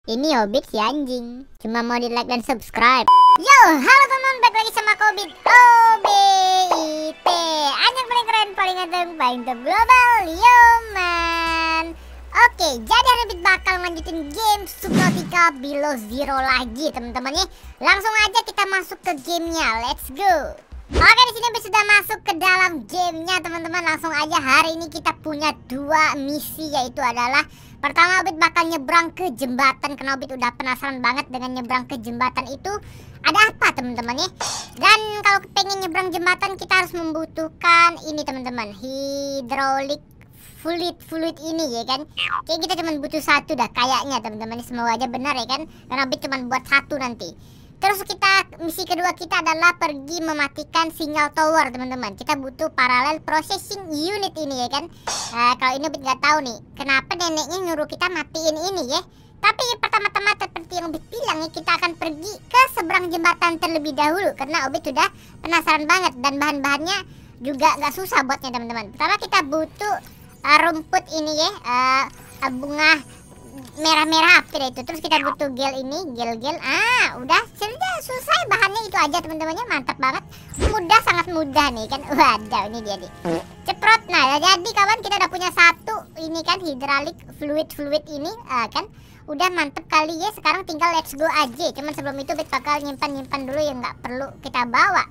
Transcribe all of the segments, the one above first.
Ini Hobbit si anjing. Cuma mau di like dan subscribe. Yo, halo teman-teman, balik lagi sama Hobbit OBIT. Anjing paling keren, paling ganteng, paling top global. Yo man. Oke, jadi Hobbit bakal lanjutin game Subnautica Below Zero lagi teman-teman ya. Langsung aja kita masuk ke gamenya. Let's go. Oke, di sini sudah masuk ke dalam gamenya teman-teman. Langsung aja, hari ini kita punya dua misi, yaitu adalah pertama, Hobbit bakal nyebrang ke jembatan. Karena Hobbit udah penasaran banget dengan nyebrang ke jembatan itu ada apa teman-teman ya. Dan kalau pengen nyebrang jembatan kita harus membutuhkan ini teman-teman, hidrolik fluid ini ya kan. Kayak kita cuma butuh satu dah kayaknya teman-teman. Semoga aja benar ya kan, karena Hobbit cuma buat satu nanti. Terus misi kedua kita adalah pergi mematikan sinyal tower teman-teman. Kita butuh parallel processing unit ini ya kan. Kalau ini Hobbit nggak tahu nih kenapa neneknya nyuruh kita matiin ini ya. Tapi pertama-tama seperti yang Hobbit bilang ya, kita akan pergi ke seberang jembatan terlebih dahulu karena Hobbit sudah penasaran banget. Dan bahan-bahannya juga nggak susah buatnya teman-teman. Pertama kita butuh rumput ini ya, bunga merah-merah apa itu. Terus kita butuh gel ini, gel. Udah selesai, bahannya itu aja teman-temannya. Mantap banget, mudah, sangat mudah nih kan. Waduh, ini dia nih, ceprot. Nah jadi kawan, kita udah punya satu ini kan, hydraulic fluid ini kan. Udah mantep kali ya. Sekarang tinggal let's go aja. Cuman sebelum itu Bit bakal nyimpan dulu yang nggak perlu kita bawa.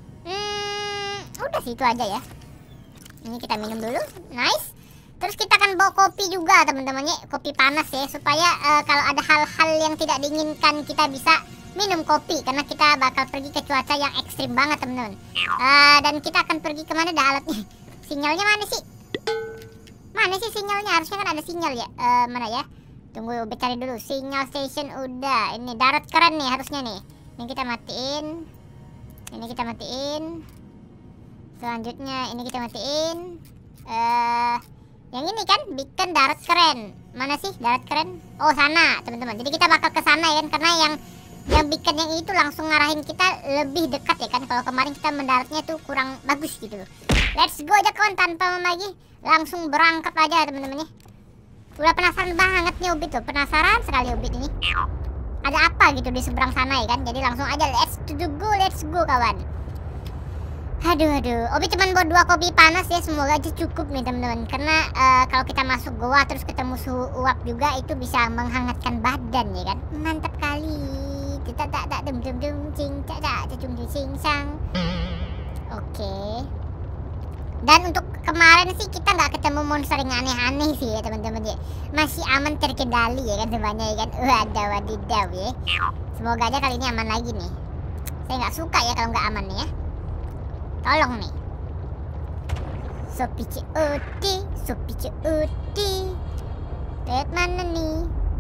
Udah sih itu aja ya. Ini kita minum dulu, nice. Terus kita akan bawa kopi juga teman-temannya, kopi panas ya, supaya kalau ada hal-hal yang tidak diinginkan kita bisa minum kopi, karena kita bakal pergi ke cuaca yang ekstrim banget teman-teman. Dan kita akan pergi kemana dah alatnya? Sinyalnya mana sih? Mana sih sinyalnya? Harusnya kan ada sinyal ya. Mana ya? Tunggu, cari dulu. Sinyal station udah. Ini darat keren nih harusnya nih. Ini kita matiin. Ini kita matiin. Selanjutnya ini kita matiin. Yang ini kan beacon darat keren. Mana sih darat keren? Oh sana teman-teman. Jadi kita bakal ke sana ya kan, karena yang beacon yang itu langsung ngarahin kita lebih dekat ya kan. Kalau kemarin kita mendaratnya tuh kurang bagus gitu loh. Let's go aja kawan, tanpa lama lagi langsung berangkat aja teman-teman ya. Udah penasaran banget nih Hobbit tuh, penasaran sekali Hobbit ini. Ada apa gitu di seberang sana ya kan. Jadi langsung aja let's go kawan. Aduh, Hobbit cuma buat 2 kopi panas ya, semoga aja cukup nih teman-teman. Karena kalau kita masuk goa terus ketemu suhu uap juga, itu bisa menghangatkan badan ya kan. Mantap kali. Oke. Dan untuk kemarin sih kita nggak ketemu monster yang aneh-aneh sih ya teman-teman ya. Masih aman, terkendali ya kan semuanya ya kan. Wadidaw ya. Semoga aja kali ini aman lagi nih. Saya nggak suka ya kalau nggak aman nih ya. Tolong nih. Sopi cuti. Lihat mana nih?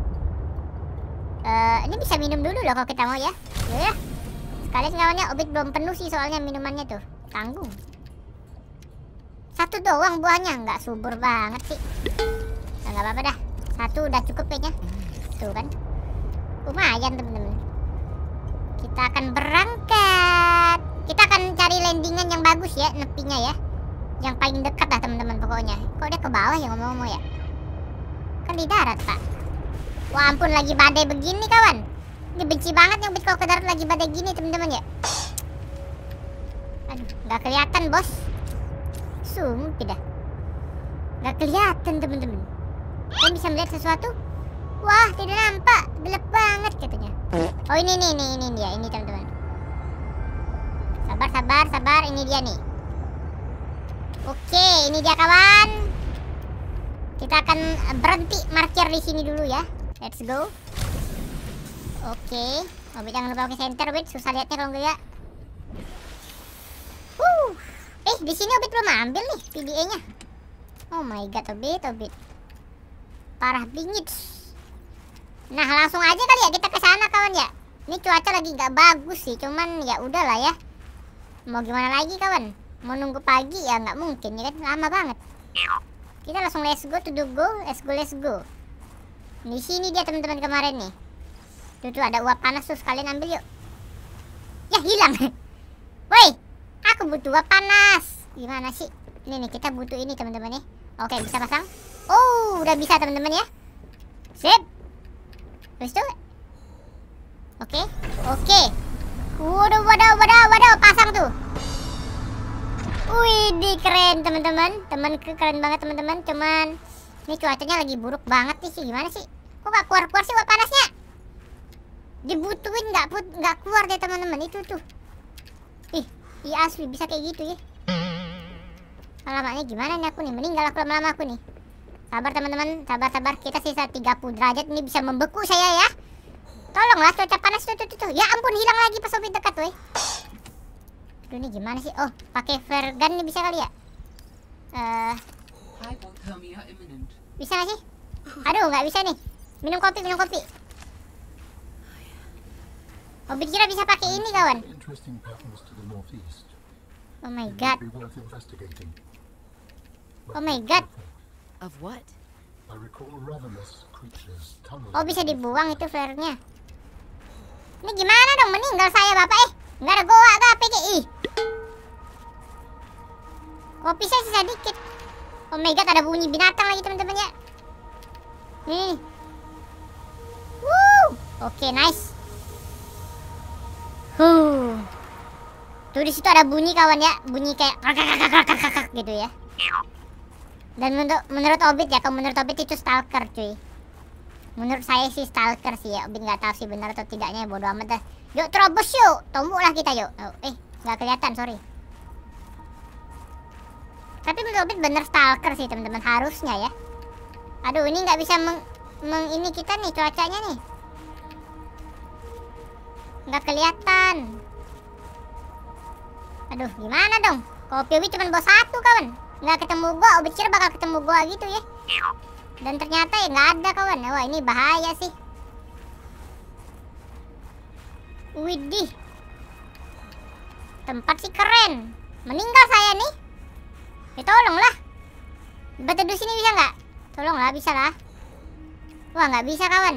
Ini bisa minum dulu loh kalau kita mau ya. Ya. Sekalian kawannya, Hobbit belum penuh sih soalnya minumannya tuh. Tanggung. Satu doang buahnya, nggak subur banget sih. Nah, nggak apa-apa dah. Satu udah cukup kayaknya. Tuh kan. Lumayan temen-temen. Kita akan berangkat. Kita akan cari landingan yang bagus ya, nepinya ya. Yang paling dekat lah teman-teman pokoknya. Kok dia ke bawah ya ngomong-ngomong ya? Kan di darat pak. Wah ampun, lagi badai begini kawan. Ini benci banget yang kalau ke darat lagi badai gini teman-teman ya. Aduh, nggak kelihatan bos. Sumpah dah. Nggak kelihatan teman-teman. Kalian bisa melihat sesuatu? Wah tidak nampak, gelap banget katanya. Oh ini dia, ini teman-teman. Sabar, ini dia nih. Oke, ini dia kawan. Kita akan berhenti markir di sini dulu ya. Let's go. Oke, Hobbit jangan lupa pakai center, Hobbit susah lihatnya kalau enggak. Di sini Hobbit belum ambil nih PDA-nya. Oh my god, Hobbit. Parah bingit. Nah, langsung aja kali ya kita ke sana kawan ya. Ini cuaca lagi nggak bagus sih, cuman ya udahlah ya. Mau gimana lagi kawan? Mau nunggu pagi ya nggak mungkin ya kan, lama banget. Kita langsung let's go. Di sini dia teman-teman kemarin nih. Tuh ada uap panas tuh, sekalian ambil yuk. Ya hilang. Woi, aku butuh uap panas. Gimana sih? Ini nih kita butuh ini teman-teman ya. Oke bisa pasang. Oh udah bisa teman-teman ya. Sip. Terus tuh. Oke. Waduh, pasang tuh. Wih, keren teman-teman. Keren banget teman-teman. Cuman ini cuacanya lagi buruk banget nih sih. Gimana sih? Kok gak keluar sih uap panasnya? Dibutuhin nggak keluar deh teman-teman. Itu tuh. Ih asli bisa kayak gitu ya. Alamatnya gimana nih aku nih? Meninggal aku lama-lama aku nih. Sabar teman-teman, sabar. Kita sisa 30 derajat, ini bisa membeku saya ya. Tolonglah cuaca panas tuh. Ya ampun, hilang lagi pas Obit dekat weh. Aduh, ini gimana sih? Oh, pakai flare gun nih bisa kali ya? Bisa gak sih? Aduh, nggak bisa nih. Minum kopi. Obit kira bisa pakai ini kawan. Oh my god. Of what? Oh, bisa dibuang itu flare-nya. Ini gimana dong? Meninggal saya bapak nggak ada goa gak PGI. Kopi saya sisa dikit. Oh my god, ada bunyi binatang lagi teman-teman ya. Nih. Oke, nice. Tuh di situ ada bunyi kawan ya, bunyi kayak kakak gitu ya. Dan menurut Obit ya, kalau menurut Obit itu stalker cuy. Menurut saya sih stalker sih ya. Obit nggak tahu sih benar atau tidaknya, bodo amat dah. Yuk terobos yuk, tombol lah kita yuk. Nggak kelihatan, sorry. Tapi menurut Obit bener stalker sih teman-teman, harusnya ya. Aduh, ini nggak bisa ini kita nih cuacanya nih. Nggak kelihatan. Aduh, gimana dong? Kopi Obit cuma bawa 1 kawan. Nggak ketemu gua, Obit kira bakal ketemu gua gitu ya. Dan ternyata ya nggak ada kawan. Wah, ini bahaya sih. Widih. Tempat sih keren. Meninggal saya nih. Ya tolonglah. Batu di sini bisa nggak? Tolonglah, bisa lah. Wah, nggak bisa kawan.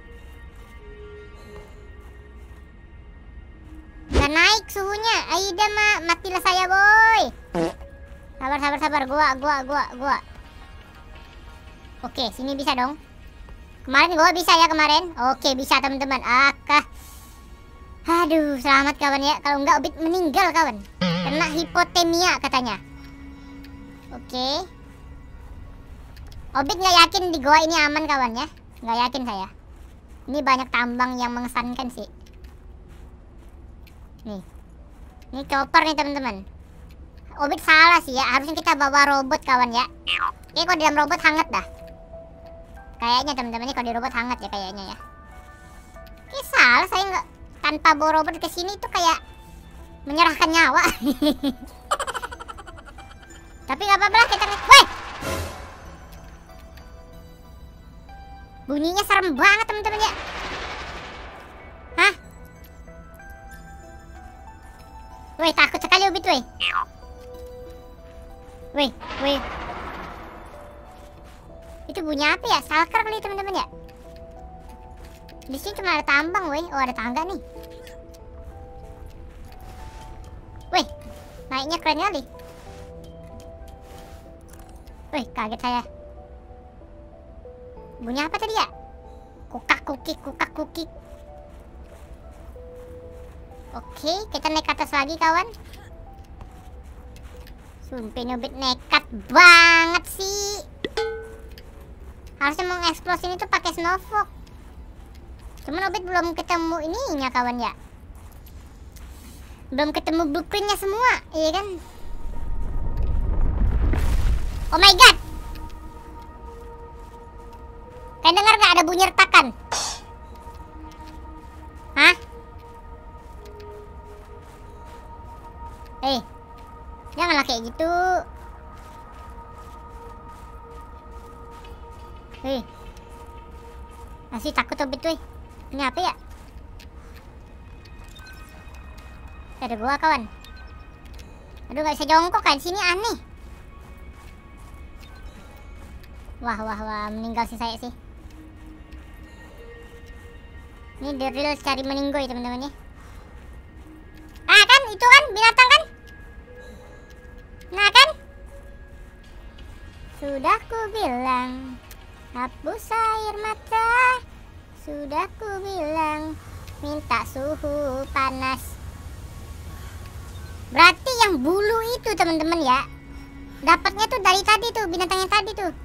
Nggak naik suhunya. Aida matilah saya boy. Sabar. Gua. Oke, sini bisa dong. Kemarin gua bisa ya kemarin. Oke, bisa teman-teman. Aduh, selamat kawan ya. Kalau enggak Obit meninggal kawan. Kena hipotermia katanya. Oke. Obit nggak yakin di goa ini aman kawan ya. Nggak yakin saya. Ini banyak tambang yang mengesankan sih. Nih. Ini chopper nih teman-teman. Obit salah sih ya. Harusnya kita bawa robot kawan ya. Oke, kalau di dalam robot hangat dah. Kayaknya teman-teman, kalau di robot hangat ya kayaknya ya. Oke, salah saya nggak, tanpa bawa robot ke sini itu kayak menyerahkan nyawa. Tapi nggak apa-apa lah kita. Woi, bunyinya serem banget teman-teman ya. Hah? Woi, takut sekali Obit woi. Woi. Itu bunyi apa ya? Stalker kali teman-teman ya. Di sini cuma ada tambang, woi. Oh, ada tangga nih. Woi, naiknya keren kali. Woi, kaget saya. Bunyi apa tadi ya? Kukak kukik. Oke, kita naik ke atas lagi kawan. Sumpah Obit nekat banget sih. Harusnya mengeksplos ini tuh pakai snowfog. Cuman Obit belum ketemu ininya kawan ya. Belum ketemu blueprintnya semua, iya kan? Oh my god. Kalian dengar gak ada bunyi retakan? Hah? Janganlah kayak gitu. Masih takut Obit weh. Ini apa ya? Ada gua kawan. Aduh, gak bisa jongkok kan sini, aneh. Wah, meninggal sih saya sih. Ini the real cari meninggoy teman-teman ya. Kan itu kan binatang kan? Nah kan? Sudah ku bilang hapus air mata, Sudah ku bilang minta suhu panas. Berarti yang bulu itu teman-teman ya, dapatnya tuh dari tadi tuh, binatang yang tadi tuh.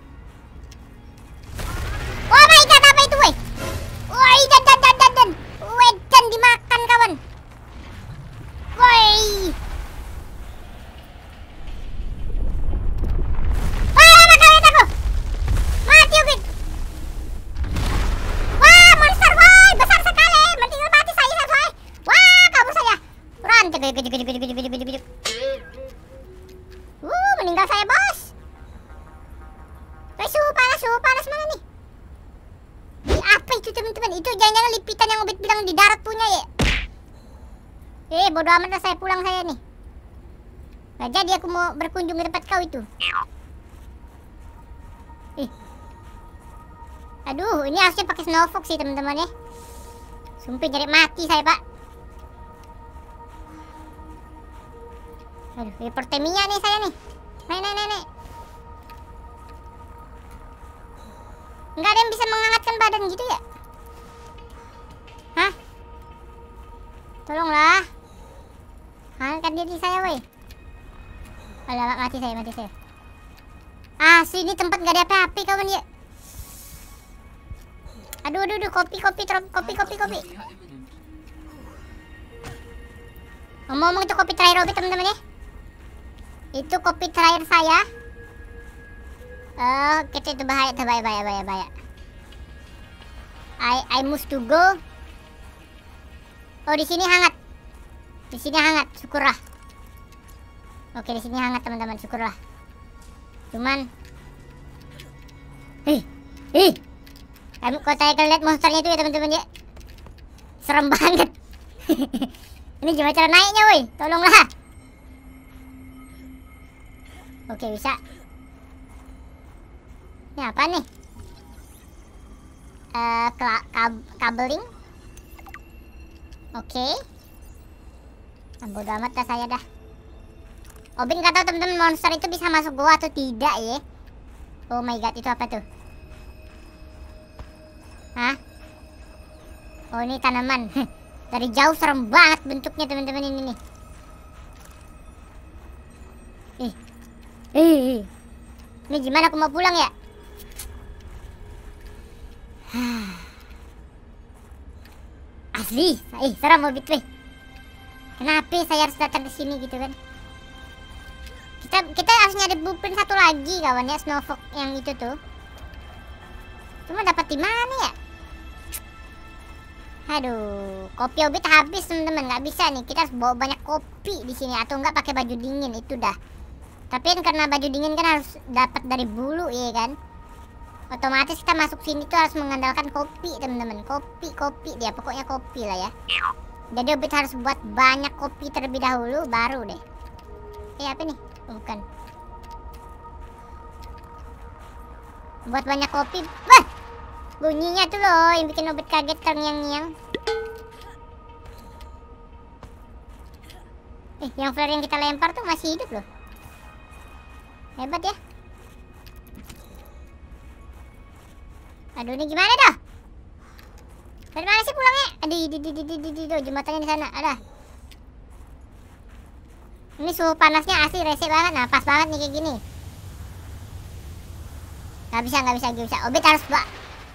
Oh my god, apa itu weh? Woi, dan wedan dimakan kawan. Woi. Wah, makan aku. Mati Ubin. Wah, monster woi, besar sekali. Mentinggal mati saya say. Wah, kabur saya. Rantai gede. Meninggal saya, bos. Suhu panas mana nih? Apa itu teman-teman? Itu jangan-jangan lipitan yang Ubit bilang di darat punya ya? Bodo amat lah, saya pulang saya nih. Gak jadi aku mau berkunjung ke tempat kau itu. Aduh, ini harusnya pakai snowfox sih teman-teman ya. Sumpah nyari mati saya pak. Aduh, hipertemia nih saya nih. Nek. Nggak ada yang bisa menghangatkan badan gitu ya? Hah? Tolonglah. Hangatkan diri saya woi. Alah, mati saya. Sini tempat nggak ada api-api kawan ya. Aduh, kopi. Ngomong-ngomong itu kopi terakhir Robby teman-teman ya. Itu kopi terakhir saya. Kita itu bahaya. I must to go. Oh, di sini hangat. Syukurlah. Oke, di sini hangat teman-teman, syukurlah. Cuman kalau saya lihat monsternya itu ya teman-teman ya. Serem banget. Ini gimana cara naiknya woi? Tolonglah. Oke, bisa. Ini apa nih? Kabeling. Oke. Bodo amat dah saya dah. Obin nggak tahu teman-teman monster itu bisa masuk gua atau tidak ya. Oh my god, itu apa tuh? Hah? Oh, ini tanaman. Dari jauh serem banget bentuknya teman-teman ini nih. Ini gimana aku mau pulang ya? Asli, serem Obit weh. Kenapa saya harus datang ke sini gitu kan? Kita harus nyari blueprint satu lagi kawan ya, snowfox yang itu tuh. Cuma dapat di mana ya? Aduh, kopi Obit habis teman-teman, nggak bisa nih. Kita harus bawa banyak kopi di sini atau enggak pakai baju dingin itu dah. Tapi kan karena baju dingin kan harus dapat dari bulu ya kan. Otomatis kita masuk sini tuh harus mengandalkan kopi teman-teman. Kopi dia, pokoknya kopi lah ya. Jadi Obit harus buat banyak kopi terlebih dahulu baru deh. Apa nih? Oh, bukan. Buat banyak kopi. Bah! Bunyinya tuh loh yang bikin Obit kaget terngiang-ngiang. Yang flare yang kita lempar tuh masih hidup loh. Hebat ya. Aduh, ini gimana dah? Dari mana sih pulangnya? Aduh, jembatannya di sana. Ada. Ini suhu panasnya asli rese banget. Nah, pas banget nih kayak gini. Gak bisa. Obit harus Gak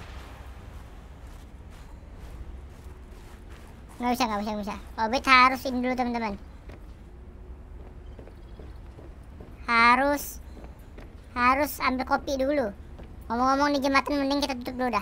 bisa. Obit harus ini dulu teman-teman. Harus ambil kopi dulu. Ngomong-ngomong di jembatan mending kita tutup dulu dah.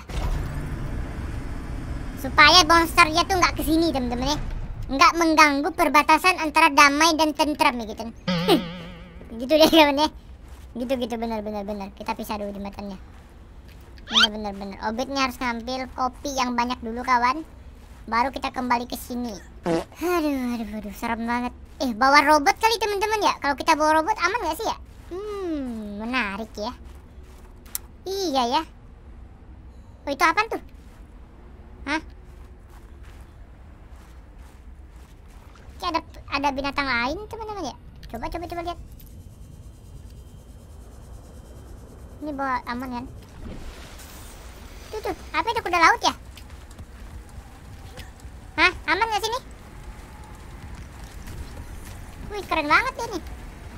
Supaya monsternya tuh nggak kesini teman-teman ya. Nggak mengganggu perbatasan antara damai dan tentram ya gitu. Gitu deh kawan ya. Gitu benar. Kita pisah dulu jembatannya. Benar. Obitnya harus ngambil kopi yang banyak dulu kawan. Baru kita kembali ke sini. Aduh, serem banget. Bawa robot kali teman-teman ya. Kalau kita bawa robot aman nggak sih ya? Menarik ya. Iya ya. Oh, itu apaan tuh? Hah? Kayak ada binatang lain teman-teman ya. Coba lihat. Ini bawa aman kan? Tuh, apa itu kuda laut ya? Hah? Aman gak sini? Wih, keren banget ya nih.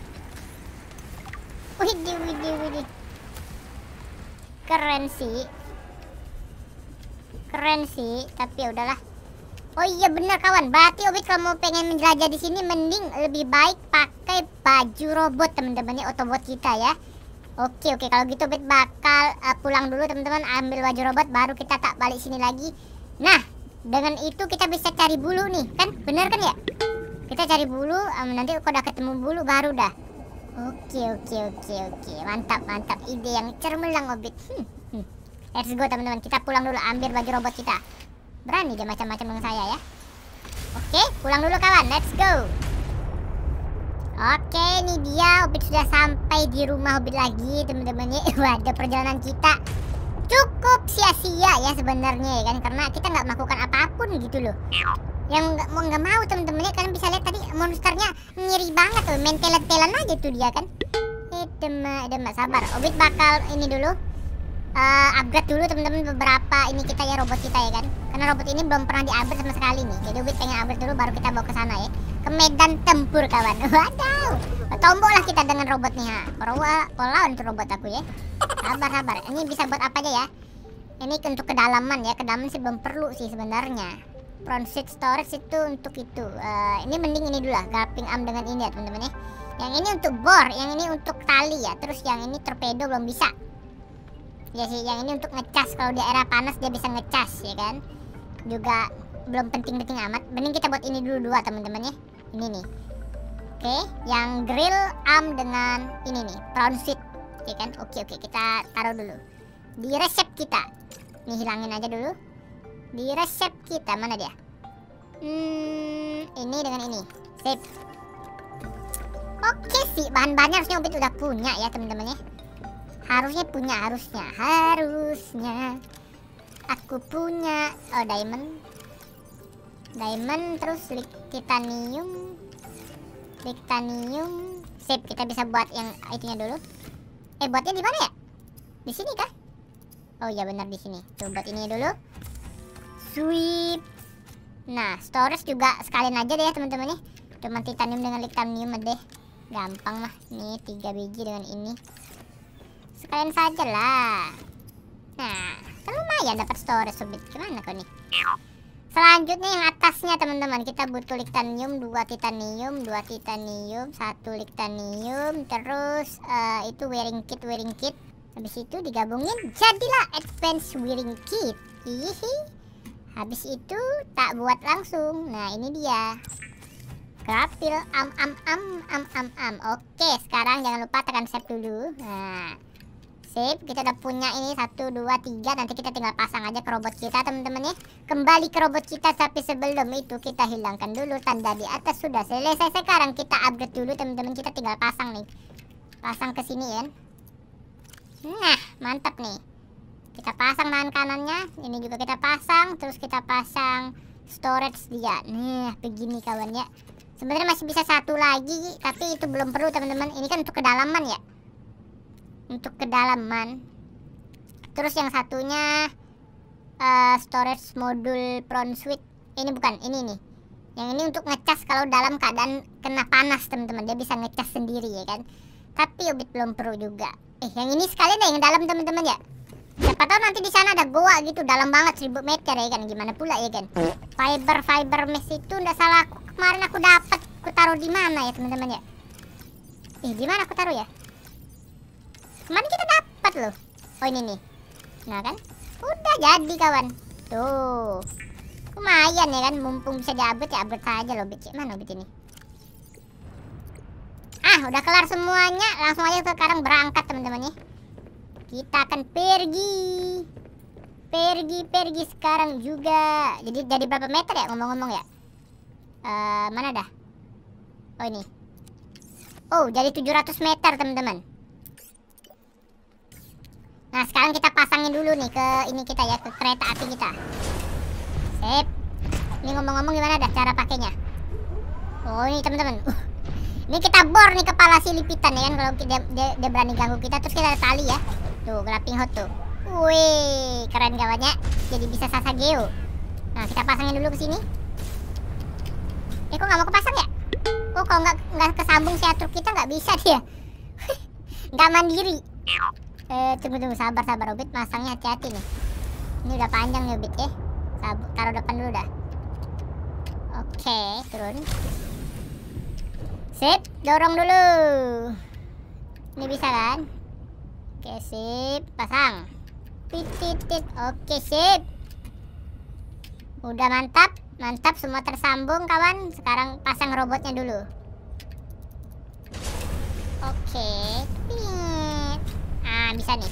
Widih. Keren sih, tapi ya udahlah. Oh iya bener kawan, berarti Obit kalau mau pengen menjelajah di sini mending lebih baik pakai baju robot teman-teman ya, Autobot kita ya. Oke, kalau gitu Obit bakal pulang dulu teman-teman, ambil baju robot baru kita tak balik sini lagi. Nah, dengan itu kita bisa cari bulu nih, kan? Bener kan ya? Kita cari bulu, nanti kalau udah ketemu bulu baru dah. Oke. Mantap. Ide yang cemerlang Obit. Let's go teman-teman, kita pulang dulu ambil baju robot kita. Berani dia macam-macam dengan saya ya. Oke, pulang dulu kawan, let's go. Oke, ini dia Obit sudah sampai di rumah Obit lagi teman-teman ya. Waduh, perjalanan kita cukup sia-sia ya sebenarnya ya kan, karena kita nggak melakukan apapun gitu loh. Yang nggak mau temen-temennya, kalian bisa lihat tadi monsternya ngiri banget tuh, main telan aja tuh dia kan. Demak sabar, Obit bakal ini dulu upgrade dulu temen-temen beberapa ini kita ya, robot kita ya kan, karena robot ini belum pernah di-upgrade sama sekali nih. Jadi Obit pengen upgrade dulu baru kita bawa ke sana ya, ke medan tempur kawan. Waduh, tombol lah kita dengan robot nih ha. Pola untuk robot aku ya. Sabar. Ini bisa buat apa aja ya? Ini untuk kedalaman ya, kedalaman sih belum perlu sih sebenarnya. Front seat storage itu untuk itu. Ini mending ini dulu lah, grappling arm dengan ini ya teman-teman ya. Yang ini untuk bor, yang ini untuk tali ya. Terus yang ini torpedo belum bisa. Ya sih, yang ini untuk ngecas, kalau di era panas dia bisa ngecas ya kan. Juga belum penting-penting amat. Mending kita buat ini dulu dua teman-teman ya. Ini nih. Oke, yang grill arm dengan ini nih, front seat ya kan. Oke, kita taruh dulu di resep kita. Nih hilangin aja dulu. Di resep kita mana dia? Ini dengan ini. Sip. Oke sih, bahan-bahannya harusnya Obit udah punya ya teman-teman ya. Harusnya aku punya. Oh, diamond, terus titanium. Sip, kita bisa buat yang itunya dulu. Buatnya di mana ya? Di sini kah? Oh iya benar di sini. Coba buat ini dulu. Sweep. Nah, storage juga sekalian aja deh ya teman-teman ya. Cuma titanium dengan litanium deh. Gampang lah. Nih 3 biji dengan ini. Sekalian saja lah. Nah, kan lumayan dapat storage Obit. Gimana kau nih? Selanjutnya yang atasnya teman-teman, kita butuh litanium, 2 titanium, 1 litanium, terus itu wearing kit. Habis itu digabungin jadilah advanced wearing kit. Hihi. Habis itu tak buat langsung. Nah, ini dia. Grapil am. Oke, sekarang jangan lupa tekan save dulu. Nah, sip, kita udah punya ini 1, 2, 3. Nanti kita tinggal pasang aja ke robot kita teman-teman ya. Kembali ke robot kita, tapi sebelum itu kita hilangkan dulu tanda di atas. Sudah selesai, sekarang kita upgrade dulu teman-teman. Kita tinggal pasang nih. Pasang ke sini ya. Nah, mantap nih. Kita pasang tangan kanannya. Ini juga kita pasang. Terus kita pasang storage dia. Nah, begini kawan ya. Sebenarnya masih bisa satu lagi, tapi itu belum perlu teman-teman. Ini kan untuk kedalaman ya. Untuk kedalaman. Terus yang satunya storage modul front switch. Ini bukan, ini nih. Yang ini untuk ngecas kalau dalam keadaan kena panas teman-teman. Dia bisa ngecas sendiri ya kan. Tapi Obit belum perlu juga. Yang ini sekalian deh yang dalam teman-teman ya. Siapa tahu nanti di sana ada goa gitu dalam banget 1000 meter ya kan. Gimana pula ya kan. Fiber mesh itu ndak salah aku. Kemarin aku dapat. Aku taruh di mana ya teman-teman ya. Di mana aku taruh ya? Kemarin kita dapat loh. Oh ini nih. Nah kan. Udah jadi kawan. Tuh. Lumayan ya kan. Mumpung bisa di-upgrade ya upgrade saja loh. Mana Obit ini? Udah kelar semuanya. Langsung aja sekarang berangkat teman-teman ya. Kita akan pergi sekarang juga. Jadi berapa meter ya ngomong-ngomong ya? Mana dah? Oh ini. Oh jadi 700 meter teman-teman. Nah sekarang kita pasangin dulu nih ke ini kita ya, ke kereta api kita. Sip. Ini ngomong-ngomong gimana dah cara pakainya? Oh ini teman-teman. Ini kita bor nih kepala si lipitan ya kan, kalau dia berani ganggu kita. Terus kita ada tali ya. Tuh, grappling hook tuh. Wih, keren kawannya. Jadi bisa Sasageo. Nah, kita pasangin dulu ke sini. Kok nggak mau kepasang ya? Oh, kalau nggak kesambung si truk kita nggak bisa dia. Nggak mandiri. Tunggu, sabar Obit, masangnya hati-hati nih. Ini udah panjang nih Obit ya. Taruh depan dulu dah. Oke, turun. Sip, dorong dulu. Ini bisa kan? Oke, sip, pasang. Titit. Oke, sip. Udah mantap, semua tersambung kawan. Sekarang pasang robotnya dulu. Oke, bisa nih.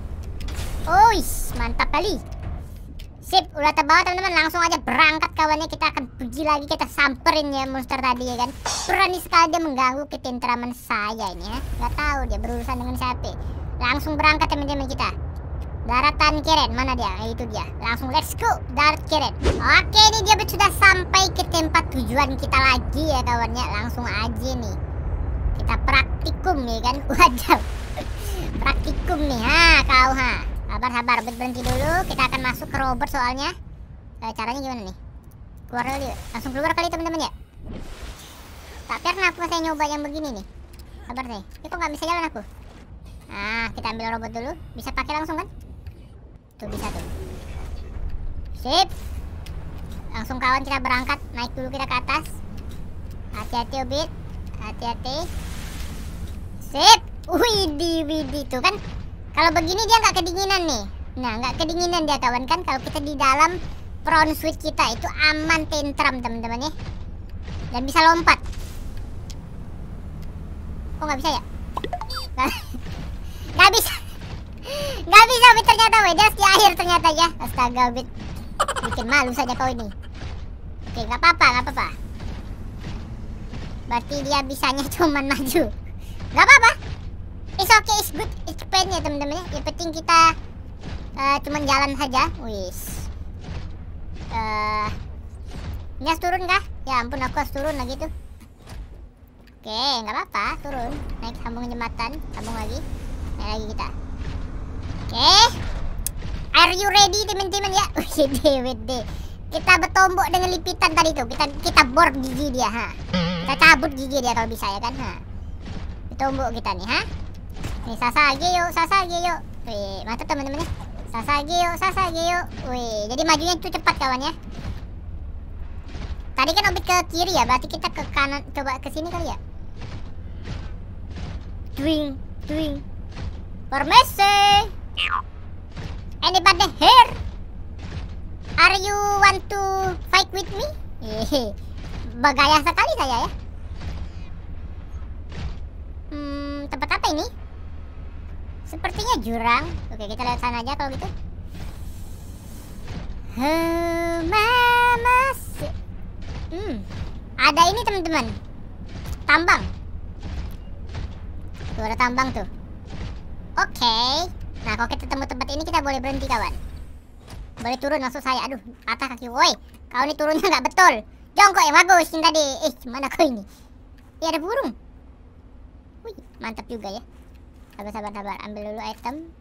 Mantap kali. Sip, udah terbawa teman-teman. Langsung aja berangkat kawannya. Kita akan puji lagi, kita samperin ya monster tadi ya kan. Berani sekali dia mengganggu ketentraman saya ini ya. Gak tahu dia berurusan dengan siapa. Langsung berangkat teman-teman kita. Daratan Keren, mana dia? Itu dia. Langsung let's go, Darat Keren. Oke, ini dia sudah sampai ke tempat tujuan kita lagi ya kawannya. Langsung aja nih. Kita praktikum ya kan. Waduh. Praktikum nih, kau. Sabar, berhenti dulu. Kita akan masuk ke robot soalnya. Caranya gimana nih? Keluar dulu yuk. Langsung keluar kali teman-teman ya. Tak pernah aku saya nyoba yang begini nih. Sabar nih. Kok nggak bisa jalan aku? Kita ambil robot dulu. Bisa pakai langsung kan? Tuh bisa tuh. Sip. Langsung kawan kita berangkat. Naik dulu kita ke atas. Hati-hati Obit. Hati-hati. Sip. Widih tuh kan. Kalau begini dia nggak kedinginan nih. Nah, nggak kedinginan dia kawan kan. Kalau kita di dalam front suite kita itu aman, tentram teman-teman ya. Dan bisa lompat. Kok nggak bisa ya? Nggak bisa. Nggak bisa Obit ternyata. Dia di akhir ternyata ya. Astaga Obit. Bikin malu saja kau ini. Oke, nggak apa-apa. Berarti dia bisanya cuman maju. Nggak apa-apa. It's okay, it's good, it's fine ya teman-teman ya. Yang penting kita cuman jalan saja. Ini harus turun kah? Ya ampun, aku harus turun lagi tuh. Oke, nggak apa-apa, turun. Naik sambung jembatan, sambung lagi. Naik lagi kita. Oke. Are you ready teman-teman ya? Wede. Kita bertombok dengan lipitan tadi tuh. Kita bor gigi dia, Kita cabut gigi dia kalau bisa ya kan, Bertombok kita nih, Nih, sasage yuk. Wih, mantap teman-teman ya. Sasage yuk. Wih, jadi majunya tuh cepat kawan ya. Tadi kan Obit ke kiri ya, berarti kita ke kanan. Coba ke sini kali ya. Twing. Permisi. Anybody here? Are you want to fight with me? Bergaya sekali saya ya. Tempat apa ini? Sepertinya jurang. Oke, kita lihat sana aja kalau gitu. Ada ini teman-teman. Tambang. Tuh ada tambang tuh. Oke. Nah, kalau kita temu tempat ini kita boleh berhenti kawan. Boleh turun maksud saya. Aduh, patah kaki. Woi, kau ini turunnya nggak betul. Jongkok yang bagus ini tadi. Mana kau ini? Ada burung. Wih, mantap juga ya. Sabar. Ambil dulu item.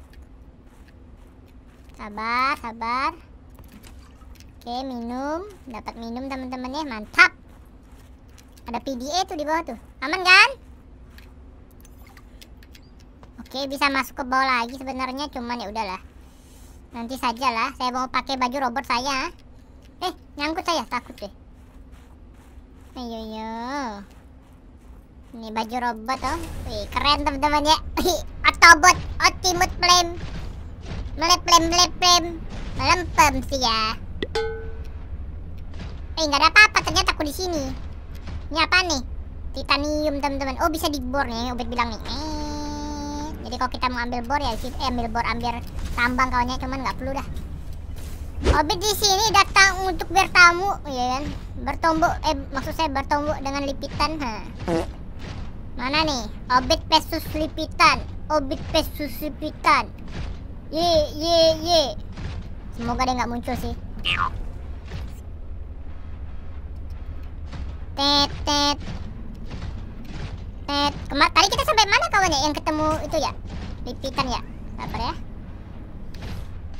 Sabar. Oke, minum. Dapat minum teman-teman ya. Mantap. Ada PDA tuh di bawah tuh. Aman kan? Oke, bisa masuk ke bawah lagi sebenarnya. Cuman ya udahlah. Nanti sajalah. Saya mau pakai baju robot saya. Nyangkut saya. Takut deh. Ayo. Ini baju robot tuh. Wih, keren teman-teman ya. Autobot Ultimate Flame. Melempem sih ya. Nggak ada apa-apa ternyata aku di sini. Ini apa nih? Titanium teman-teman. Oh, bisa dibor nih. Obit bilang nih. Jadi kalau kita mau ambil bor ya ambil tambang kawannya, cuman nggak perlu dah. Obit di sini datang untuk bertamu, ya kan? Maksud saya bertombok dengan lipitan. Mana nih? Obit pesus lipitan. Ye. Semoga dia nggak muncul sih. Tet. Tadi kita sampai mana kawan ya? Yang ketemu itu ya? Lipitan ya? Sabar ya.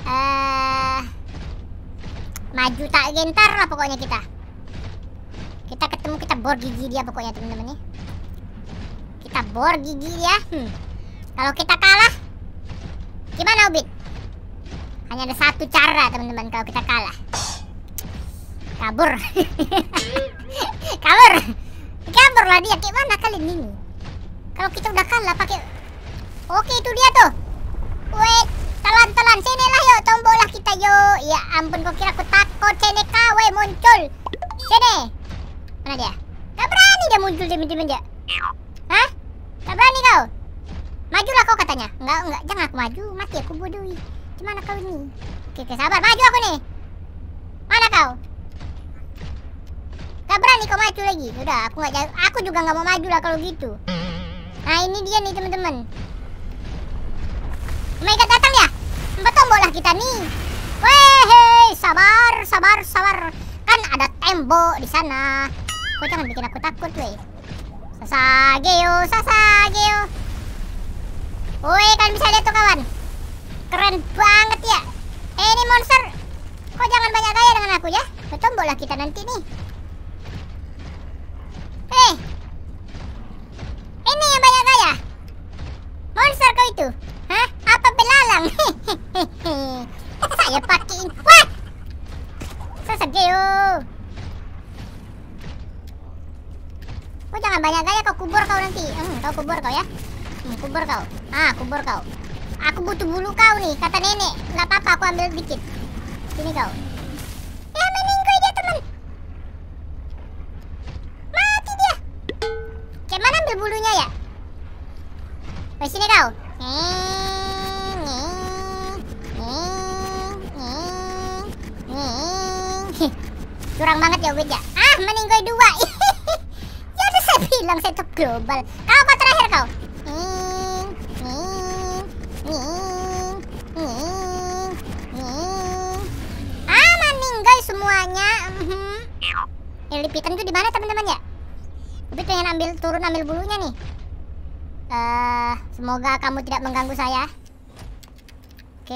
Maju tak gentar lah pokoknya kita. Kita ketemu, kita bor gigi dia pokoknya teman-teman ya. Kita bor gigi dia. Kalau kita kalah, gimana Obit? Hanya ada satu cara teman-teman kalau kita kalah. Kabur. Kabur. Kabur lah dia. Gimana kalian ini? Kalau kita udah kalah pakai. Oke, itu dia tuh. Wait, telan-telan sini lah yuk, tombol lah kita yuk. Ya ampun, kok kira aku takut. Sini kawe muncul. Sini. Mana dia? Gak berani dia muncul diam-diam aja. Hah? Gak berani kau? Majulah kau katanya. Enggak, jangan aku maju. Mati aku bodoh. Gimana kau ini? Oke, sabar. Maju aku nih. Mana kau? Gak berani kau maju lagi. Udah, aku juga nggak mau maju lah kalau gitu. Nah, ini dia nih teman-teman. Oh my god, datang ya? Empat tombol lah kita nih. Weh, sabar. Kan ada tembok di sana. Kau jangan bikin aku takut, weh. Sasageo. Woi, kalian bisa lihat tuh kawan. Keren banget ya. Ini monster. Kau jangan banyak gaya dengan aku ya. Bertombol lah kita nanti nih. Ini yang banyak gaya. Monster kau itu. Hah? Apa belalang? Saya pakein. Wah! Sasageo. Kau jangan banyak gaya, kau kubur kau nanti. Kau kubur kau ya. Kubur kau. Kubur kau. Aku butuh bulu kau nih, kata nenek. Nggak apa-apa, aku ambil dikit. Sini kau. Ya meninggal dia teman. Mati dia. Kayak mana ambil bulunya ya? Sini kau. Curang banget ya Obit ya. Meninggal dua. Ya udah saya bilang saya top global. Kau apa terakhir kau? Meninggal semuanya. Lipitan tuh di mana teman-teman ya? Obit pengen turun ambil bulunya nih. Semoga kamu tidak mengganggu saya. Oke.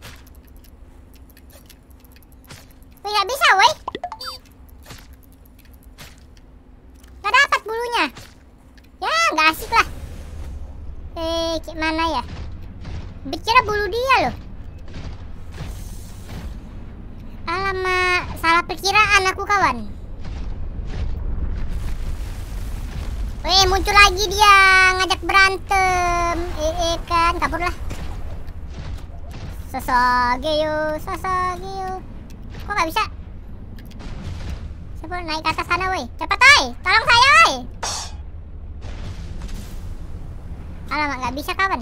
Wih, nggak bisa, woi. Nggak dapat bulunya. Ya, nggak asik lah. Kayak mana ya? Bicara bulu dia loh. Alamak, salah perkiraan aku kawan. Wih, muncul lagi dia ngajak berantem. Kan kabur lah. Sasageo. Kok nggak bisa? Coba naik ke atas sana, woi. Cepat, woi. Tolong saya, woi. Alamak, nggak bisa kawan.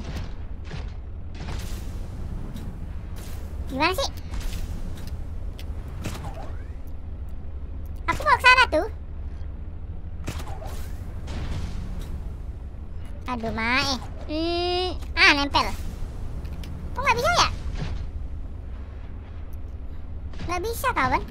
Gimana sih? Aku mau ke sana tuh. Aduh, Mae. Nempel. Kok nggak bisa ya? Nggak bisa, kawan.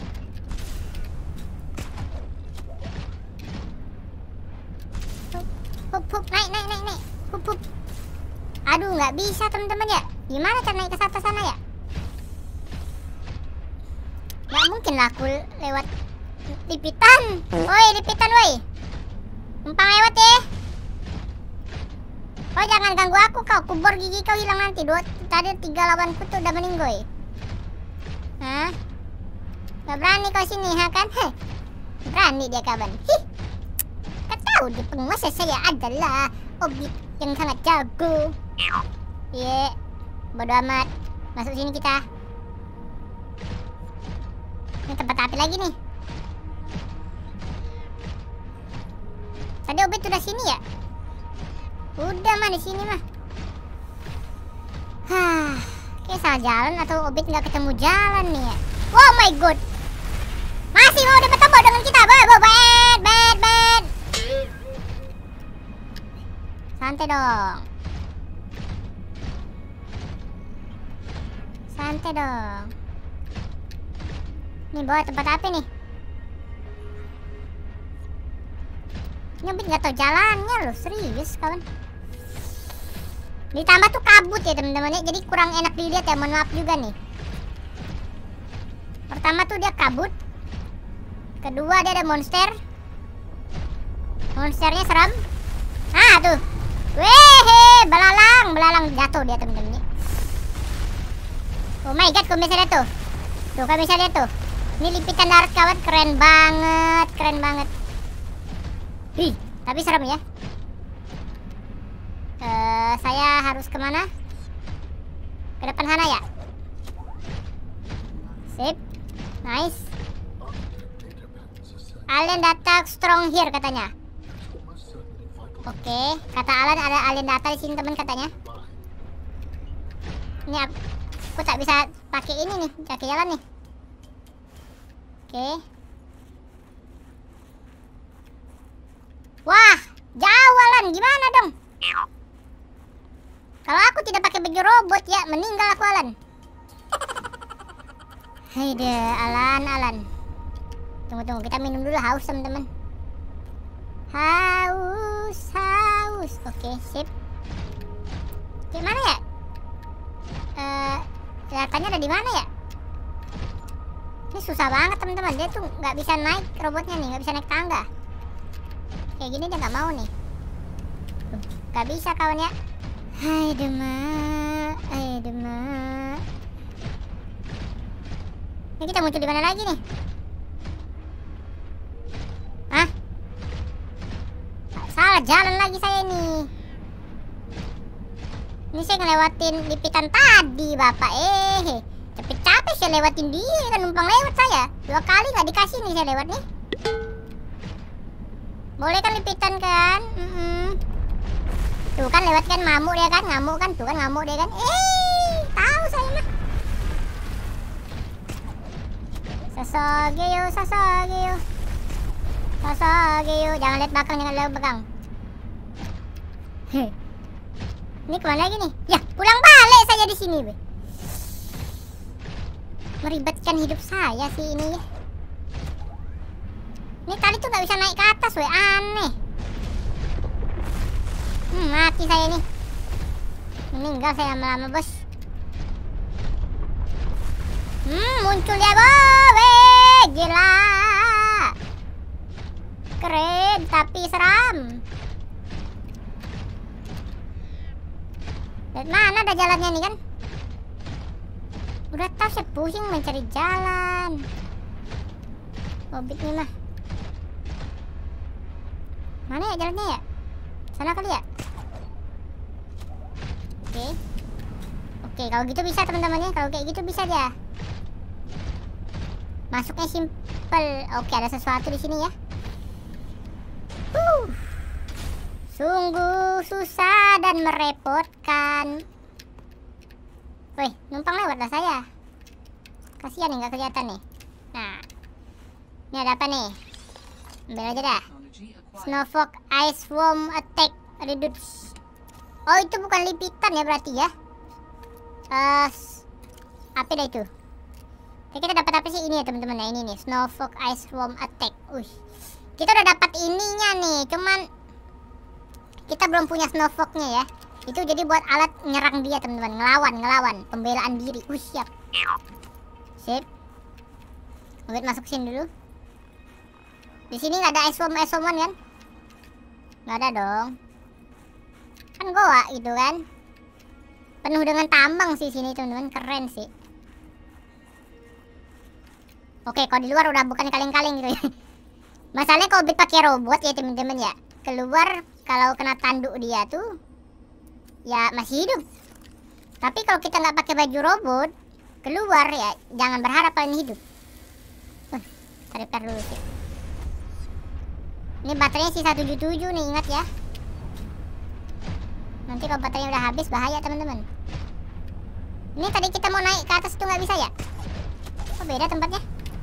Hup. Naik. Hup. Aduh, nggak bisa, teman-teman ya. Gimana cara naik ke atas sana ya? Nggak mungkin lah aku lewat lipitan. Woi, lipitan, woi. Numpang lewat ya. Kau jangan ganggu aku, kau. Kubur gigi kau hilang nanti. Tadi 3 lawanku tuh udah meninggoy. Hah? Gak berani kau sini, kan? Berani dia, kawan. Kau tahu di penguasa saya adalah Obit yang sangat jago. Bodo amat. Masuk sini kita. Ini tempat api lagi nih. Tadi Obit udah sini ya? Udah mah di sini mah. Kayak salah jalan atau Obit nggak ketemu jalan nih ya. Oh my god. Masih mau dapat tombol dengan kita. Bad. Santai dong. Nih bawa tempat api nih. Ini Obit nggak tahu jalannya loh, serius kawan. Ditambah tuh kabut ya teman-teman ya, jadi kurang enak dilihat ya, mohon maaf juga nih. Pertama tuh dia kabut, kedua dia ada monster, Monsternya serem. Ah tuh. Wehe, belalang jatuh dia temen-temen. Oh my god, kok bisa dia tuh? Tuh kan bisa dia tuh. Ini lipitan darat kawan, keren banget. Ih, tapi serem ya. Saya harus kemana? Ke depan sana ya. Sip, nice. Alien data strong here katanya. Oke, kata Alan ada alien data di sini teman katanya. Ini aku tak bisa pakai ini nih, pakai jalan nih. Oke. Wah, jauh Alan, gimana dong? Kalau aku tidak pakai baju robot ya, meninggal aku Alan. Haide, Alan. Tunggu, kita minum dulu, haus teman-teman. Haus. Oke, sip. Di mana ya? Kelihatannya ada di mana ya? Ini susah banget teman-teman. Dia tuh nggak bisa naik robotnya nih, nggak bisa naik tangga. Kayak gini dia nggak mau nih. Nggak bisa kawan ya. Hai demak. Ini kita muncul di mana lagi nih? Hah? Salah jalan lagi saya nih. Ini saya ngelewatin lipitan tadi bapak. Capek-capek saya lewatin dia kan, numpang lewat saya. 2 kali nggak dikasih nih saya lewat nih. Boleh kan lipitan kan? Tuh kan lewat kan, ngamuk dia kan, tuh kan ngamuk dia kan. Tahu saya mah. Sasageo. Jangan lihat belakang, Ini kemana lagi nih? Ya, pulang balik saja di sini, be. Meribetkan hidup saya sih ini ya. Ini tadi tuh nggak bisa naik ke atas, we, aneh. Mati saya nih. Meninggal saya lama-lama, bos. Muncul dia, bobe. Gila. Keren, tapi seram. Dan mana ada jalannya nih kan? Udah tahu saya pusing mencari jalan. Hobbit nih mah. Mana ya jalannya ya? Sana kali ya? Oke, kalau gitu bisa teman-teman ya. Kalau kayak gitu bisa dia. Masuknya simple. Oke, ada sesuatu di sini ya. Sungguh susah dan merepotkan. Wih, numpang lewat lah saya. Kasihan nih, nggak kelihatan nih. Nah, ini ada apa nih? Ambil aja dah. Snowfog Ice Worm Attack Reduce. Oh, itu bukan lipitan ya berarti ya? Apa dah itu? Oke, kita dapat apa sih ini ya teman-teman? Nah, ini nih, Snowfog Ice Worm Attack. Kita udah dapat ininya nih, cuman kita belum punya Snowfognya ya. Itu jadi buat alat nyerang dia teman-teman, ngelawan, pembelaan diri. Siap. Sip. Mungkin masuk sini dulu. Di sini nggak ada Ice Worm kan? Nggak ada dong. Kan goa gitu kan. Penuh dengan tambang sih sini teman-teman, keren sih. Oke, kalau di luar udah bukan kaleng-kaleng gitu ya. Masalahnya kalau pakai robot ya teman-teman ya. Keluar kalau kena tanduk dia tuh ya masih hidup. Tapi kalau kita nggak pakai baju robot, keluar ya jangan berharap kalian hidup. Repair dulu sih. Ini baterainya sisa 77 nih, ingat ya. Nanti kalau baterainya udah habis bahaya teman-teman. Ini tadi kita mau naik ke atas itu nggak bisa ya? Oh, beda tempatnya.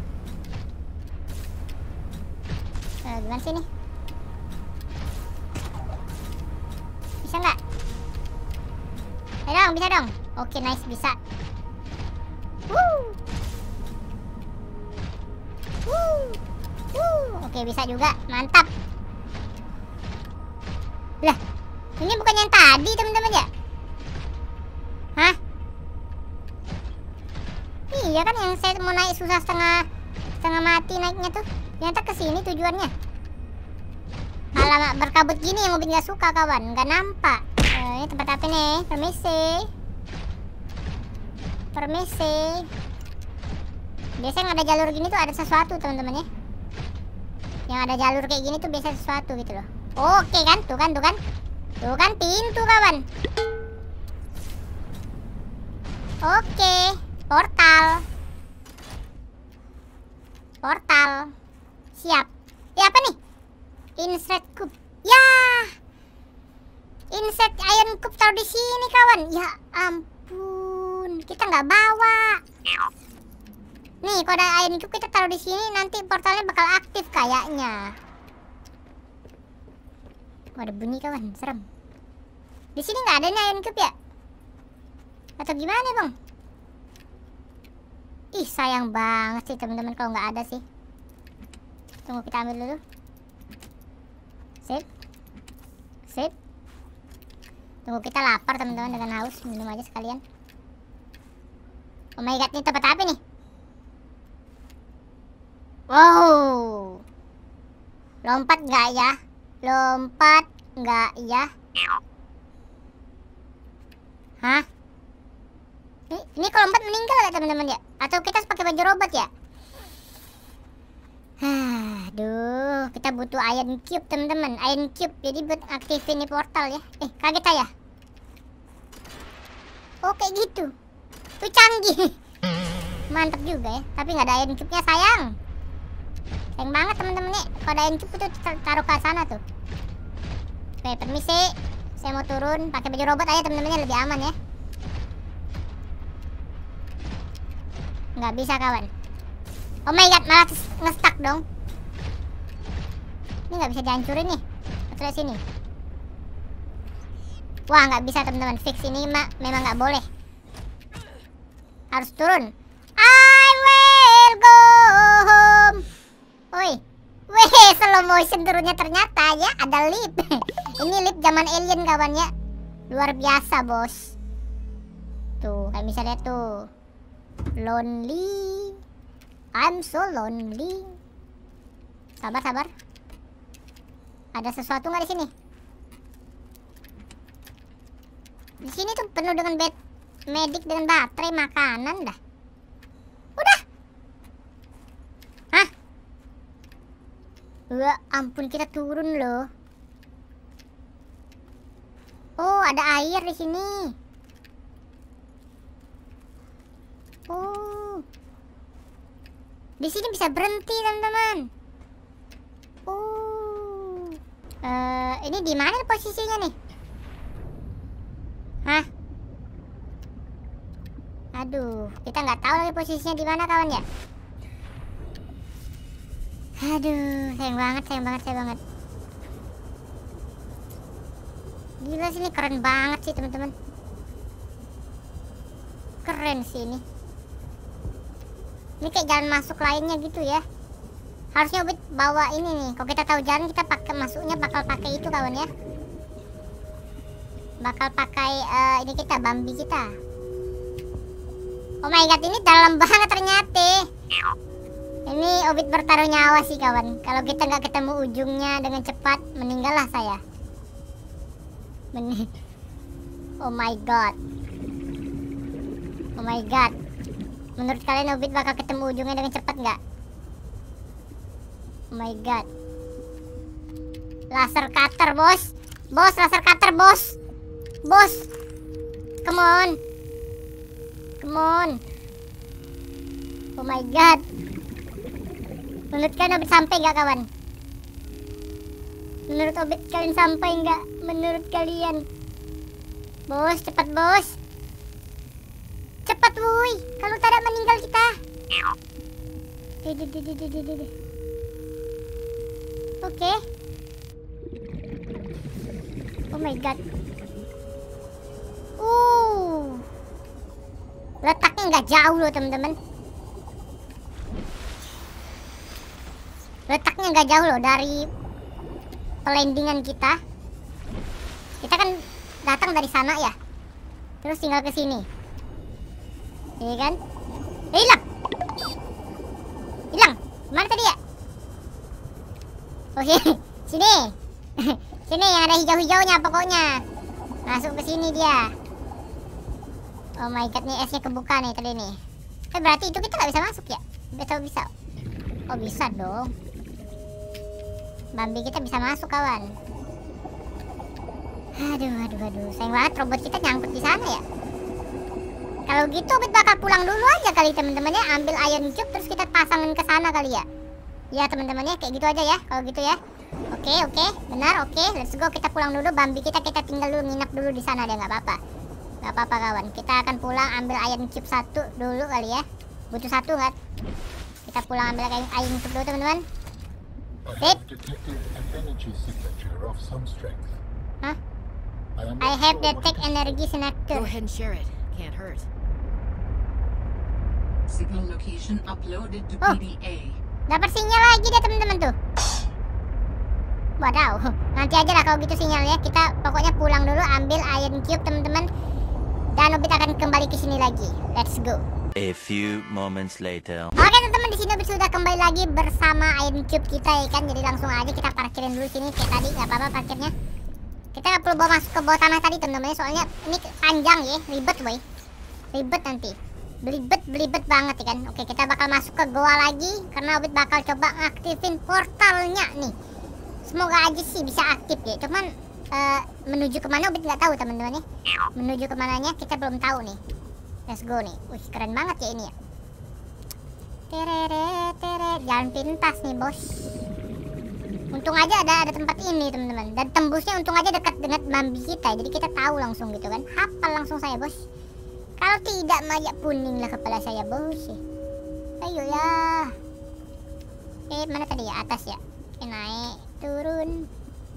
Gimana sih nih? Bisa nggak? Ayo dong, bisa dong. Oke, nice, bisa. Oke, bisa juga. Mantap. Lah, ini bukan yang tadi teman-teman ya? Hah? Iya kan yang saya mau naik susah setengah mati naiknya tuh. Ternyata ke sini tujuannya. Alamak, berkabut gini yang Ubin gak suka kawan. Gak nampak. Ini tempat apa nih? Permisi. Permisi. Biasanya yang ada jalur gini tuh ada sesuatu teman-teman ya. Yang ada jalur kayak gini tuh biasa sesuatu gitu loh. Oke kan, tuh kan. Tuh kan pintu kawan. Oke, portal. Portal. Siap. Ya apa nih? Insert cube. Ya. Insert iron cube taruh di sini kawan. Ya ampun, kita nggak bawa. Nih, kalau ada iron cube kita taruh di sini, nanti portalnya bakal aktif kayaknya. Ada bunyi kawan, serem. Di sini nggak ada nih iron cube ya? Atau gimana bang? Ih sayang banget sih teman-teman kalau nggak ada sih. Tunggu kita ambil dulu. Sip. Sip. Tunggu kita lapar teman-teman dengan haus, minum aja sekalian. Oh my god, ini tempat apa nih? Wow. Lompat nggak ya? Lompat nggak ya? Hah? Ini kalau lompat meninggal nggak teman-teman ya? Atau kita harus pakai baju robot ya? Aduh, kita butuh iron cube teman-teman, iron cube. Jadi buat aktifin ini portal ya. Kaget saya. Oh kayak gitu. Wih canggih. Mantap juga ya. Tapi nggak ada iron cube-nya sayang. Sayang banget teman-teman nih. Kalau ada iron cube itu taruh ke sana tuh. Oke permisi. Saya mau turun. Pakai baju robot aja teman-temannya lebih aman ya. Nggak bisa kawan. Oh my god, malah nge-stuck dong. Ini nggak bisa dihancurin nih. Terus sini. Wah nggak bisa teman-teman. Fix ini memang nggak boleh. Harus turun. I will go home. Woi, weh slow motion turunnya ternyata ya. Ada lift. Ini lift zaman alien kawan ya. Luar biasa bos. Tuh kayak misalnya tuh. Lonely. I'm so lonely. Sabar, sabar. Ada sesuatu nggak di sini? Di sini tuh penuh dengan bed medik dengan baterai makanan dah. Udah. Hah? Wah, ampun kita turun loh. Oh, ada air di sini. Oh. Di sini bisa berhenti, teman-teman. Oh. Ini di mana posisinya nih? Hah? Aduh, kita nggak tahu lagi posisinya di mana kawan ya. Aduh, sayang banget, sayang banget, sayang banget. Gila sini keren banget sih, teman-teman. Keren sih ini. Ini kayak jalan masuk lainnya gitu ya. Harusnya Ubit bawa ini nih. Kalau kita tahu jalan kita pakai masuknya bakal pakai itu kawan ya. Bakal pakai ini kita Bambi kita. Oh my god, ini dalam banget ternyata. Ini Ubit bertaruh nyawa sih kawan. Kalau kita nggak ketemu ujungnya dengan cepat, meninggallah saya. Oh my god. Oh my god. Menurut kalian Ubit bakal ketemu ujungnya dengan cepat nggak? Oh my god. Laser cutter bos. Bos, laser cutter bos. Bos. Come on. Come on. Oh my god. Menurut kalian Ubit sampai nggak kawan? Menurut Ubit kalian sampai nggak? Menurut kalian? Bos, cepat bos. Cepat wuih, kalau tidak meninggal kita. Oke. Oh my god. Letaknya nggak jauh loh teman-teman. Letaknya nggak jauh loh dari landingan kita. Kita kan datang dari sana ya. Terus tinggal ke sini. Iya kan? Hilang. Hilang. Mana tadi ya? Oke, sini. Sini yang ada hijau-hijaunya pokoknya. Masuk ke sini dia. Oh my god, nih esnya kebuka nih tadi nih. Berarti itu kita nggak bisa masuk ya? Bisa. Oh bisa dong. Bambi kita bisa masuk kawan. Aduh. Sayang banget robot kita nyangkut di sana ya. Kalau gitu Obit bakal pulang dulu aja kali teman-temannya, ambil iron cube terus kita pasangin ke sana kali ya. Ya teman-temannya kayak gitu aja ya kalau gitu ya. Oke, benar, oke. Let's go, kita pulang dulu. Bambi kita tinggal dulu, nginap dulu di sana deh, nggak apa-apa. Nggak apa-apa kawan. Kita akan pulang ambil iron cube 1 dulu kali ya. Butuh 1 nggak? Kita pulang ambil iron cube dulu teman-teman. Sip. Hah? I have detect energy signature. Go ahead and share it. Can't hurt. Signal location uploaded to Oh. PDA. Dapat sinyal lagi deh teman-teman tuh. Wadaw, nanti aja lah kalau gitu sinyalnya. Kita pokoknya pulang dulu ambil iron cube teman-teman. Dan Obit akan kembali ke sini lagi. Let's go. A few moments later. Oke teman-teman, di sini Obit sudah kembali lagi bersama iron cube kita ya kan. Jadi langsung aja kita parkirin dulu sini kayak tadi, nggak apa-apa parkirnya. Kita nggak perlu bawa masuk ke bawah tanah tadi teman-teman, soalnya ini panjang ya, ribet boy. Ribet nanti. Belibet banget ya kan. Oke, kita bakal masuk ke goa lagi karena Obit bakal coba ngaktifin portalnya nih. Semoga aja sih bisa aktif ya. Cuman menuju kemana Obit nggak tahu teman-teman ya. Menuju kemananya kita belum tahu nih. Let's go nih. Wih, keren banget ya ini ya. Tere, jalan pintas nih bos. Untung aja ada tempat ini teman-teman. Dan tembusnya untung aja dekat dengan Bambi kita. Jadi kita tahu langsung gitu kan. Hafal langsung saya bos. Kalau tidak mayak puninglah kepala saya bos. Ayo ya. Mana tadi ya? Atas ya. Naik turun.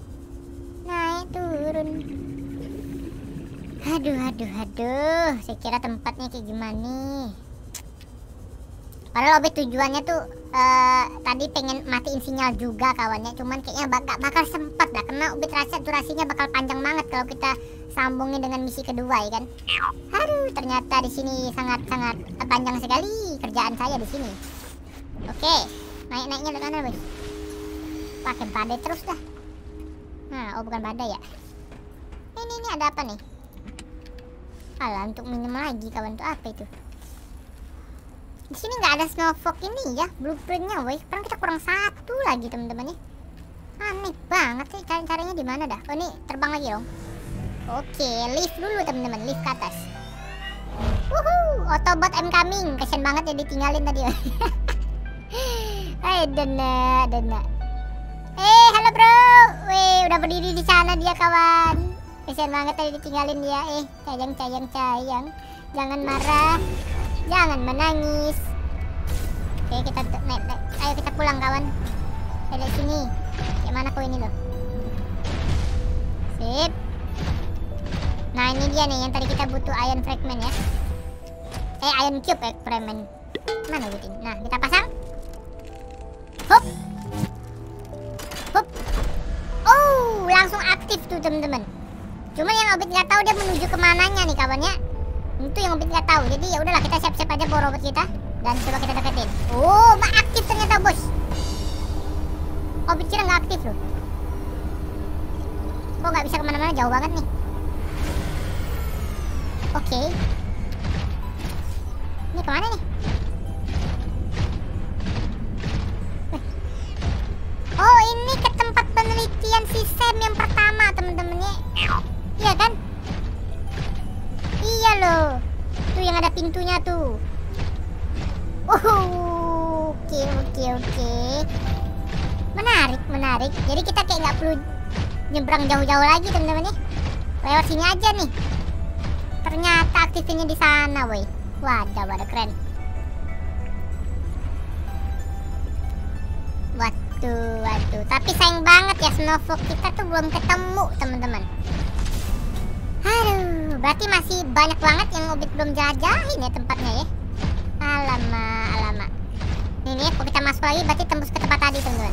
Aduh. Saya kira tempatnya kayak gimana nih. Padahal Obit tujuannya tuh tadi pengen matiin sinyal juga kawannya. Cuman kayaknya bakal sempat dah. Karena Obit rasa durasinya bakal panjang banget kalau kita sambungin dengan misi kedua ya kan. Aduh, ternyata di sini sangat-sangat panjang sekali kerjaan saya di sini. Oke, naiknya ke mana bos? Pakai badai terus dah. Nah, oh bukan badai ya. Ini ada apa nih? Alah, untuk minum lagi kawan, tuh apa itu? Di sini nggak ada snowflake ini ya, blueprintnya, woi. Sekarang kita kurang 1 lagi teman-teman ya. Aneh banget sih, caranya di mana dah? Oh ini terbang lagi dong. Oke, lift dulu teman-teman, lift ke atas. Wuhuu, Autobot I'm coming. Kasian banget ya ditinggalin tadi. Hai dena. Halo bro. Wih, udah berdiri di sana dia kawan. Kasian banget tadi ditinggalin dia. Sayang. Jangan marah. Jangan menangis. Oke, kita naik. Ayo kita pulang kawan. Dari sini. Kayak mana kau ini loh? Sip. Nah ini dia nih yang tadi kita butuh iron fragment ya. Iron cube fragment. Mana gitu? Nah kita pasang. Hop. Oh langsung aktif tuh teman-teman. Cuma yang Obit nggak tahu dia menuju kemananya nih kawannya. Itu yang Obit nggak tahu. Jadi ya udahlah kita siap-siap aja bawa robot kita dan coba kita deketin. Oh aktif ternyata bos. Obit kira nggak aktif loh. Kok nggak bisa kemana-mana, jauh banget nih. Oke. Ini kemana nih? Oh ini ke tempat penelitian si Sam yang pertama temen-temennya. Iya kan? Iya loh. Tuh yang ada pintunya tuh. Oke. Menarik. Jadi kita kayak nggak perlu nyebrang jauh-jauh lagi temen-temen ya. Lewat sini aja nih. Ternyata aktifnya di sana, woi. Wadah keren. Waduh. Tapi sayang banget ya snowflake kita tuh belum ketemu, teman-teman. Aduh, berarti masih banyak banget yang Obit belum jelajahin ya tempatnya ya. Alamak. Ini kalau kita masuk lagi berarti tembus ke tempat tadi, teman-teman.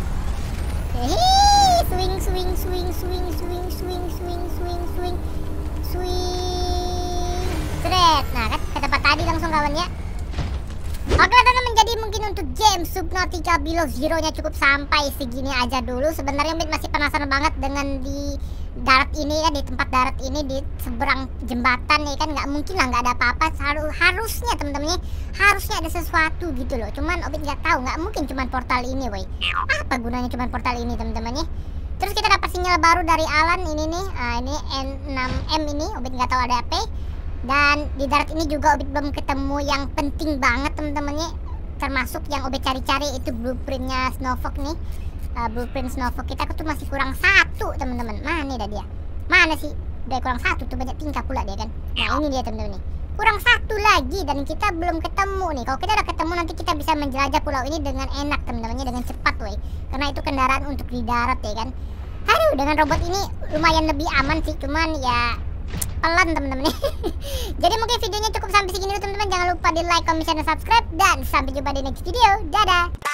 Swing. Nah kan ke tempat tadi langsung kawan ya. Oke teman-teman, jadi mungkin untuk game Subnautica Below Zero-nya cukup sampai segini aja dulu. Sebenarnya Omid masih penasaran banget dengan di darat ini ya, di tempat darat ini, di seberang jembatan ya kan. Nggak mungkin lah nggak ada apa-apa. Harusnya teman-teman, harusnya ada sesuatu gitu loh. Cuman Omid nggak tahu, nggak mungkin cuman portal ini woi. Apa gunanya cuman portal ini teman-teman ya. Terus kita dapat sinyal baru dari Alan ini nih, ini N6M ini. Omid nggak tahu ada apa. Dan di darat ini juga Obit belum ketemu yang penting banget teman-temannya, termasuk yang Obit cari-cari itu blueprintnya Snowfog nih. Blueprint Snowfog kita tuh masih kurang 1 teman-teman. Mana dah dia? Mana sih? Udah kurang 1 tuh, banyak tingkah pula dia kan. Nah ini dia teman-teman nih. Kurang 1 lagi dan kita belum ketemu nih. Kalau kita udah ketemu nanti kita bisa menjelajah pulau ini dengan enak teman-temannya, dengan cepat woi. Karena itu kendaraan untuk di darat ya kan. Aduh, dengan robot ini lumayan lebih aman sih, cuman ya pelan teman-teman. Jadi mungkin videonya cukup sampai segini dulu teman-teman. Jangan lupa di like, comment, dan subscribe. Dan sampai jumpa di next video. Dadah.